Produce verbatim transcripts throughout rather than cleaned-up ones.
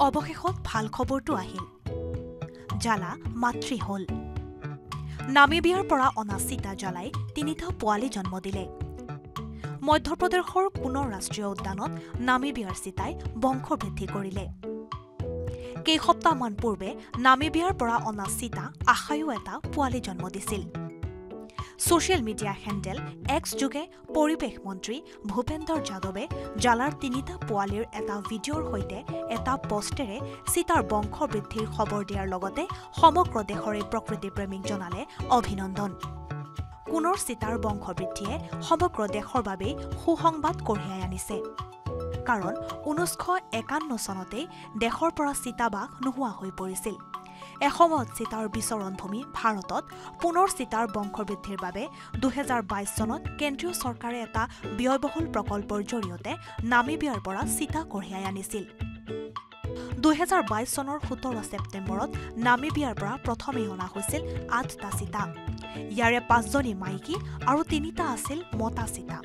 অৱশেষত ভাল খবৰটো আহিল জালা মাতৃ হল নামিবিয়াৰ পৰা অনা চিতা জালাই তিনিটা পোৱালি জন্ম দিলে মধ্যপ্ৰদেশৰ পুনৰ ৰাষ্ট্ৰীয় উদ্যানত নামিবিয়াৰ চিতাই বংশবৃদ্ধি কৰিলে কেইসপ্তাহমান পূৰ্বে নামিবিয়াৰ পৰা অনা চিতা আশায়ো এটা পোৱালি জন্ম দিছিল সোশ্যাল মিডিয়া হেণ্ডেল এক্স যুগে পৰিৱেশ মন্ত্ৰী ভূপেন্দ্ৰ যাদৱে জালাৰ তিনিটা পোৱালিৰ এটা ভিডিঅ'ৰ সৈতে এটা পোষ্টেৰে চিতাৰ বংশবৃদ্ধিৰ খবৰ দিয়াৰ লগতে সমগ্ৰ দেশৰে প্ৰকৃতিপ্ৰেমীক জনালে অভিনন্দন পুনৰ চিতাৰ বংশবৃদ্ধিয়ে সমগ্ৰ দেশৰ বাবে সুসংবাদ কঢ়িয়াই আনিছে কাৰণ ঊনৈছশ একাৱন্ন চনতে দেশৰ পৰা চিতাবাঘ নোহোৱা হৈ পৰিছিল এসময়ত চিতাৰ বিচৰণ ভূমি ভাৰতত পুনৰ চিতাৰ বংশবৃদ্ধিৰ বাবে দুহেজাৰ বাইশ চনত কেন্দ্ৰীয় চৰকাৰে এটা ব্যয়বহুল প্ৰকল্পৰ জৰিয়তে নামিবিয়াৰ পৰা চিতা কঢ়িয়াই আনিছিল দুহেজাৰ বাইশ চনৰ সোতৰ ছেপ্টেম্বৰত নামিবিয়াৰ পৰা প্ৰথমে অনা হৈছিল আঠটা চিতা ইয়াৰে পাঁচজনী মাইকী আৰু তিনিটা আছিল মতা চিতা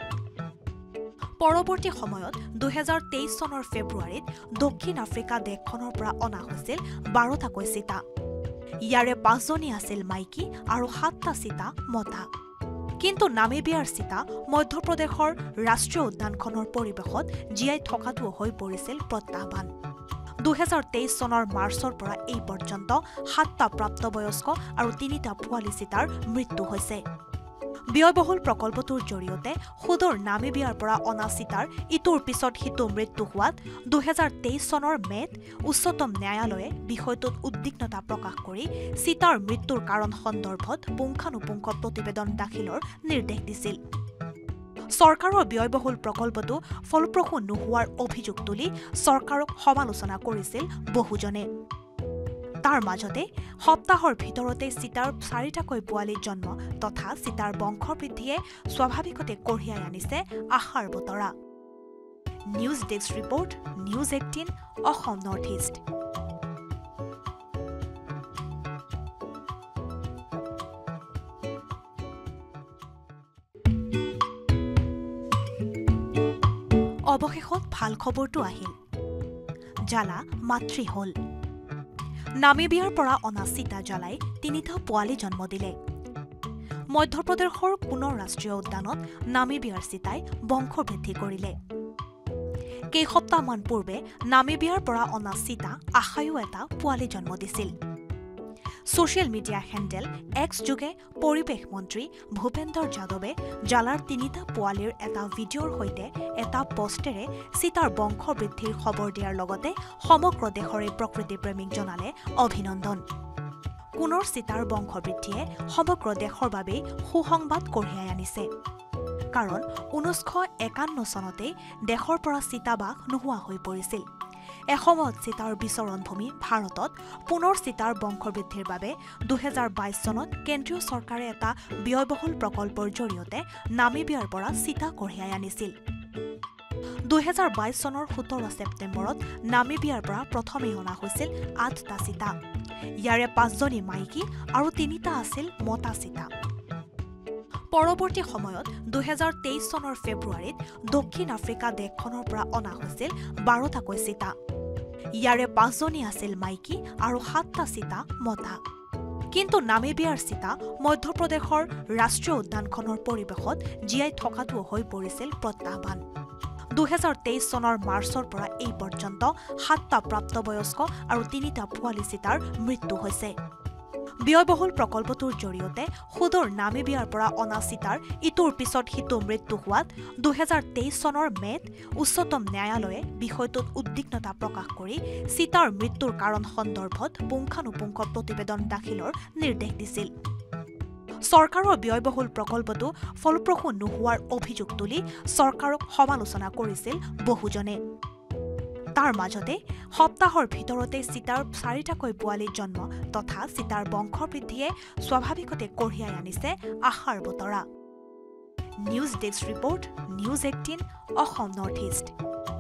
পৰৱৰ্তী সময়ত দুহেজাৰ তেইশ চনৰ ফেব্ৰুৱাৰীত দক্ষিণ আফ্ৰিকা দেশখনৰ পৰা অনা হৈছিল বাৰটাকৈ চিতা ইয়াৰে পাঁচজনী আছিল মাইকী আৰু সাতটা চিতা মতা কিন্তু নামিবিয়াৰ চিতা মধ্যপ্ৰদেশৰ ৰাষ্ট্ৰীয় উদ্যানখনৰ পৰিৱেশত জীয়াই থকাটো হৈ পৰিছিল প্ৰত্যাহ্বান দুহেজাৰ তেইশ চনৰ মাৰ্চৰ পৰা এই পৰ্যন্ত সাতটা প্ৰাপ্তবয়স্ক আৰু তিনিটা পোৱালি চিতাৰ মৃত্যু হৈছে ব্যয়বহুল প্ৰকল্পটোৰ জৰিয়তে সুদূৰ নামিবিয়াৰ পৰা অনা চিতাৰ ইটোৰ পিছত সিটো মৃত্যু হোৱাত দুহেজাৰ তেইশ চনৰ মেত উচ্চতম ন্যায়ালয়ে বিষয়টোত উদ্বিগ্নতা প্ৰকাশ কৰি চিতাৰ মৃত্যুৰ কাৰণ সন্দৰ্ভত পুংখানুপুংখ প্ৰতিবেদন দাখিলৰ নিৰ্দেশ দিছিল চৰকাৰৰ ব্যয়বহুল প্ৰকল্পটো ফলপ্ৰসূ নোহোৱাৰ অভিযোগ তুলি চৰকাৰক সমালোচনা কৰিছিল বহুজনে তাৰ মাজতে সপ্তাহৰ ভিতৰতে চিতাৰ চাৰিটাকৈ পোৱালি জন্ম তথা চিতাৰ বংশবৃদ্ধিয়ে স্বাভাৱিকতে কঢ়িয়াই আনিছে আশাৰ বতৰা news desk report news eighteen Assam north east অৱশেষত ভাল খবৰটো আহিল জালা মাতৃ হল নামিবিয়াৰ পৰা অনা চিতা জালাই তিনিটা পোৱালি জন্ম দিলে মধ্যপ্ৰদেশৰ পুনৰ ৰাষ্ট্ৰীয় উদ্যানত নামিবিয়াৰ চিতাই বংশবৃদ্ধি কৰিলে কেইসপ্তাহমান পূৰ্বে নামিবিয়াৰ পৰা অনা চিতা আশায়ো এটা পোৱালি জন্ম দিছিল সোশ্যাল মিডিয়া হেণ্ডেল এক্স যুগে পৰিৱেশ মন্ত্ৰী ভূপেন্দ্ৰ যাদৱে জালাৰ তিনিটা পোৱালিৰ এটা ভিডিঅ'ৰ সৈতে এটা পোষ্টেৰে চিতাৰ বংশবৃদ্ধিৰ খবৰ দিয়াৰ লগতে সমগ্ৰ দেশৰে প্ৰকৃতিপ্ৰেমীক জনালে অভিনন্দন পুনৰ চিতাৰ বংশবৃদ্ধিয়ে সমগ্ৰ দেশৰ বাবে সুসংবাদ কঢ়িয়াই আনিছে কাৰণ ঊনৈছশ একাৱন্ন চনতে দেশৰ পৰা চিতাবাঘ নোহোৱা হৈ পৰিছিল এসময়ত চিতাৰ বিচৰণ ভূমি ভাৰতত পুনৰ চিতাৰ বংশবৃদ্ধিৰ বাবে দুহেজাৰ বাইশ চনত কেন্দ্ৰীয় চৰকাৰে এটা ব্যয়বহুল প্ৰকল্পৰ জৰিয়তে নামিবিয়াৰ পৰা চিতা কঢ়িয়াই আনিছিল দুহেজাৰ বাইশ চনৰ সোতৰ ছেপ্টেম্বৰত নামিবিয়াৰ পৰা প্ৰথমে অনা হৈছিল আঠটা চিতা ইয়াৰে পাঁচজনী মাইকী আৰু তিনিটা আছিল মতা চিতা পৰৱৰ্তী সময়ত দুহেজাৰ তেইশ চনৰ ফেব্ৰুৱাৰীত দক্ষিণ আফ্ৰিকা দেশখনৰ পৰা অনা হৈছিল বাৰটাকৈ চিতা ইয়াৰে পাঁচজনী আছিল মাইকী আৰু সাতটা চিতা মতা কিন্তু নামিবিয়াৰ চিতা মধ্যপ্ৰদেশৰ ৰাষ্ট্ৰীয় উদ্যানখনৰ পৰিৱেশত জীয়াই থকাটো হৈ পৰিছিল প্ৰত্যাহ্বান দুহেজাৰ তেইশ চনৰ মাৰ্চৰ পৰা এই পৰ্যন্ত সাতটা প্ৰাপ্তবয়স্ক আৰু তিনিটা পোৱালি চিতাৰ মৃত্যু হৈছে ব্যয়বহুল প্ৰকল্পটোৰ জৰিয়তে সুদূৰ নামিবিয়াৰ পৰা অনা চিতাৰ ইটোৰ পিছত সিটো মৃত্যু হোৱাত দুহেজাৰ তেইশ চনৰ মেত উচ্চতম ন্যায়ালয়ে বিষয়টোত উদ্বিগ্নতা প্ৰকাশ কৰি চিতাৰ মৃত্যুৰ কাৰণ সন্দৰ্ভত পুংখানুপুংখ প্ৰতিবেদন দাখিলৰ নিৰ্দেশ দিছিল চৰকাৰৰ ব্যয়বহুল প্ৰকল্পটো ফলপ্ৰসূ নোহোৱাৰ অভিযোগ তুলি চৰকাৰক সমালোচনা কৰিছিল বহুজনে তাৰ মাজতে সপ্তাহৰ ভিতৰতে চিতাৰ চাৰিটাকৈ পোৱালি জন্ম তথা চিতাৰ বংশবৃদ্ধিয়ে স্বাভাৱিকতে কঢ়িয়াই আনিছে আশাৰ বতৰা news desk report news eighteen Assam north east